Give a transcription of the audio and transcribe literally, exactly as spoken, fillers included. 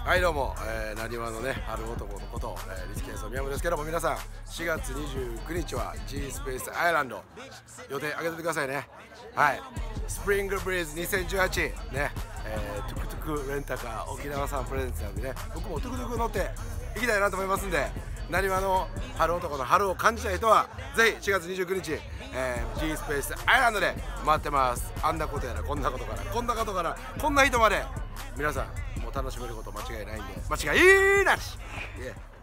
はいどうも、えー、なにわのね春男のこと、えー、リスケンソ宮本ですけども、皆さんしがつにじゅうくにちは G スペースアイランド予定上げておいてくださいね。はい、スプリングブリーズにせんじゅうはちね、えー、トゥクトゥクレンタカー沖縄さんプレゼンツなんでね、僕もトゥクトゥク乗って行きたいなと思いますんで、なにわの春男の春を感じたい人はぜひしがつにじゅうくにち、えー、G スペースアイランドで待ってます。あんなことやらこんなことからこんなことからこんな人まで皆さんもう楽しめること間違いないんで間違いなし。